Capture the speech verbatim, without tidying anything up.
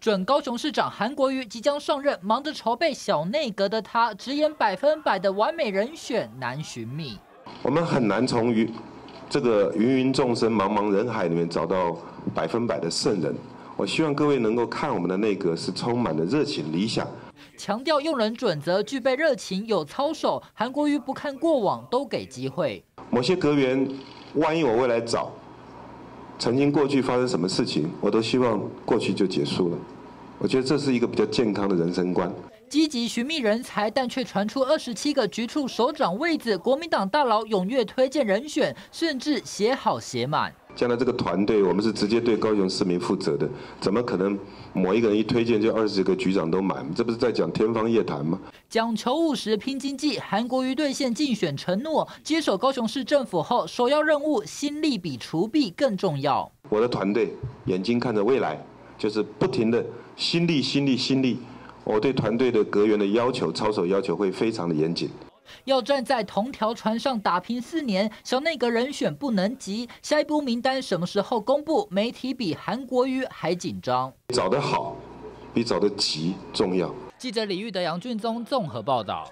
准高雄市长韩国瑜即将上任，忙着筹备小内阁的他，直言百分百的完美人选难寻觅。 我们很难从于这个芸芸众生、茫茫人海里面找到百分百的圣人。我希望各位能够看我们的内阁是充满了热情、理想。 强调用人准则具备热情、有操守。韩国瑜不看过往，都给机会。 某些阁员，万一我未来找，曾经过去发生什么事情，我都希望过去就结束了。我觉得这是一个比较健康的人生观。 积极寻觅人才，但却传出二十七个局处首长位子，国民党大佬踊跃推荐人选，甚至写好写满。 将来这个团队，我们是直接对高雄市民负责的，怎么可能某一个人一推荐就二十个局长都满？这不是在讲天方夜谭吗？ 讲求务实拼经济，韩国瑜兑现竞选承诺，接手高雄市政府后，首要任务心力比锄臂更重要。 我的团队眼睛看着未来，就是不停的心力、心力、心力。我对团队的阁员的要求、操守要求会非常的严谨。 要站在同条船上打拼四年，小内阁人选不能急。下一步名单什么时候公布？媒体比韩国瑜还紧张。 找得好，比找得急重要。 记者李玉德、杨俊宗综合报道。